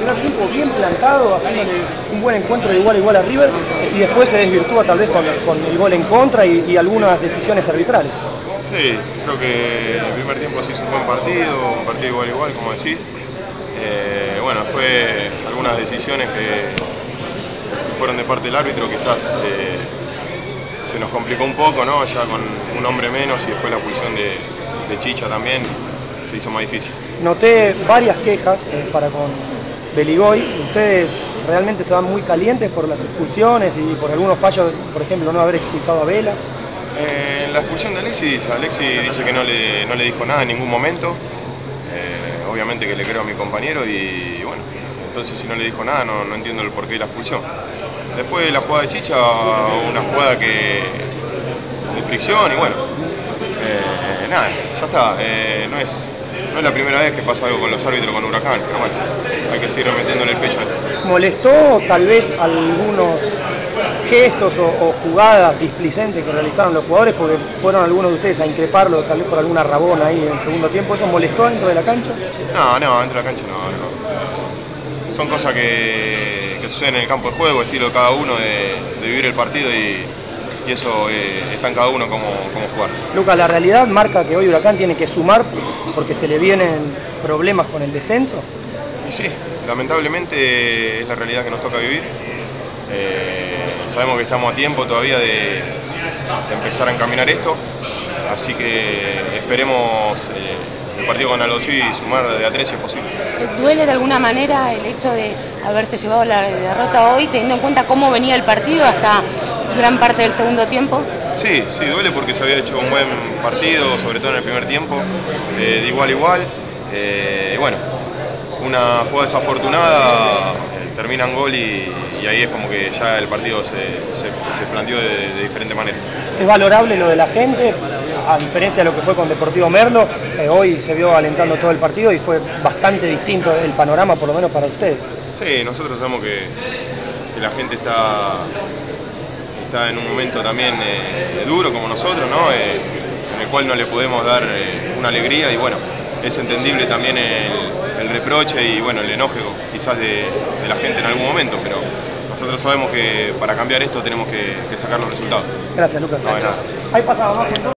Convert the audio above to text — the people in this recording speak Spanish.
primer tiempo bien plantado, haciéndole un buen encuentro de igual a igual a River, y después se desvirtúa tal vez con el gol en contra y algunas decisiones arbitrales. Sí, creo que el primer tiempo se hizo un buen partido, un partido igual a igual, como decís. Bueno, después algunas decisiones que fueron de parte del árbitro, quizás se nos complicó un poco, ¿no? Ya con un hombre menos y después la expulsión de Chicha también se hizo más difícil. Noté varias quejas para con Beligoy. Ustedes realmente se van muy calientes por las expulsiones y por algunos fallos, por ejemplo, no haber expulsado a Vela. La expulsión de Alexis dice que no le dijo nada en ningún momento. Obviamente que le creo a mi compañero y bueno, entonces si no le dijo nada no entiendo el porqué de la expulsión. Después la jugada de Chicha, una jugada de fricción y bueno, nada, ya está. No es la primera vez que pasa algo con los árbitros con Huracán, pero bueno, hay que seguir metiéndole el pecho a esto. ¿Molestó tal vez algunos gestos o jugadas displicentes que realizaron los jugadores, porque fueron algunos de ustedes a increparlo tal vez por alguna rabona ahí en el segundo tiempo? ¿Eso molestó dentro de la cancha? No, dentro de la cancha no. Son cosas que suceden en el campo de juego, estilo de cada uno de vivir el partido y eso está en cada uno cómo jugar. Lucas, la realidad marca que hoy Huracán tiene que sumar porque se le vienen problemas con el descenso. Y sí, lamentablemente es la realidad que nos toca vivir. Sabemos que estamos a tiempo todavía de empezar a encaminar esto, así que esperemos el partido con Aldosivi y sumar de a 3 si es posible. ¿Duele de alguna manera el hecho de haberte llevado la derrota hoy, teniendo en cuenta cómo venía el partido hasta gran parte del segundo tiempo? Sí, duele porque se había hecho un buen partido, sobre todo en el primer tiempo, de igual a igual. Bueno, una jugada desafortunada termina en gol y ahí es como que ya el partido se planteó de diferente manera. Es valorable lo de la gente, a diferencia de lo que fue con Deportivo Merlo. Hoy se vio alentando todo el partido y fue bastante distinto el panorama, por lo menos para ustedes. Sí, nosotros sabemos que la gente está en un momento también duro como nosotros, ¿no? En el cual no le podemos dar una alegría y bueno, es entendible también el reproche y bueno, el enojo quizás de la gente en algún momento, pero nosotros sabemos que para cambiar esto tenemos que sacar los resultados. Gracias, Lucas. No, de nada. Ahí pasaba, ¿no?